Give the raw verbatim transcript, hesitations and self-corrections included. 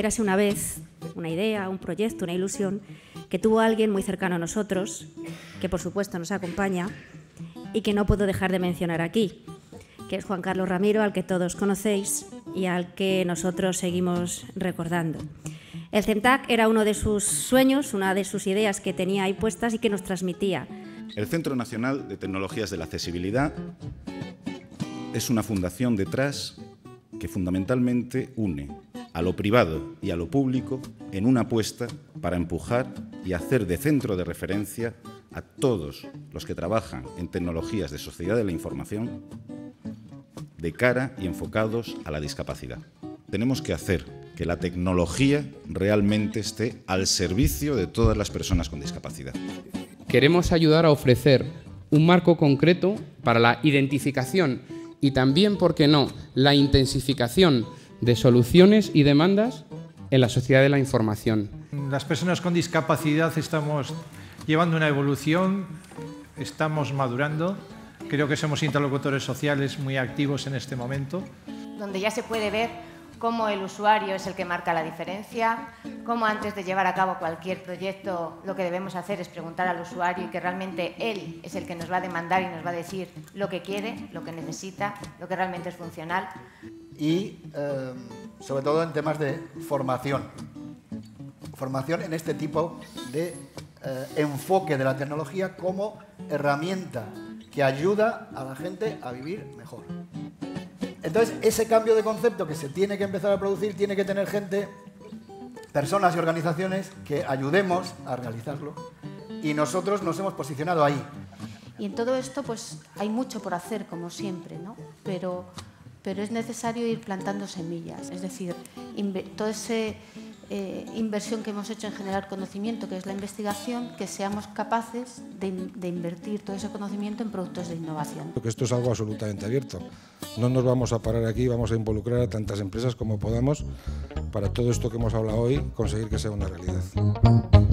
érase una vez una idea, un proyecto, una ilusión que tuvo alguien muy cercano a nosotros, que por supuesto nos acompaña y que no puedo dejar de mencionar aquí, que es Juan Carlos Ramiro, al que todos conocéis y al que nosotros seguimos recordando. El CENTAC era uno de sus sueños, una de sus ideas que tenía ahí puestas y que nos transmitía. El Centro Nacional de Tecnologías de la Accesibilidad es una fundación detrás que fundamentalmente une a lo privado y a lo público en una apuesta para empujar y hacer de centro de referencia a todos los que trabajan en tecnologías de sociedad de la información de cara y enfocados a la discapacidad. Tenemos que hacer que la tecnología realmente esté al servicio de todas las personas con discapacidad. Queremos ayudar a ofrecer un marco concreto para la identificación y también, ¿por qué no?, la intensificación de soluciones y demandas en la sociedad de la información. Las personas con discapacidad estamos llevando una evolución, estamos madurando. Creo que somos interlocutores sociales muy activos en este momento. Donde ya se puede ver cómo el usuario es el que marca la diferencia, cómo antes de llevar a cabo cualquier proyecto lo que debemos hacer es preguntar al usuario y que realmente él es el que nos va a demandar y nos va a decir lo que quiere, lo que necesita, lo que realmente es funcional. Y eh, sobre todo en temas de formación. Formación en este tipo de eh, enfoque de la tecnología como herramienta que ayuda a la gente a vivir mejor. Entonces, ese cambio de concepto que se tiene que empezar a producir tiene que tener gente, personas y organizaciones que ayudemos a realizarlo. Y nosotros nos hemos posicionado ahí. Y en todo esto, pues, hay mucho por hacer, como siempre, ¿no? Pero, pero es necesario ir plantando semillas. Es decir, toda esa eh, inversión que hemos hecho en generar conocimiento, que es la investigación, que seamos capaces de, de invertir todo ese conocimiento en productos de innovación. Porque esto es algo absolutamente abierto. No nos vamos a parar aquí, vamos a involucrar a tantas empresas como podamos para todo esto que hemos hablado hoy, conseguir que sea una realidad.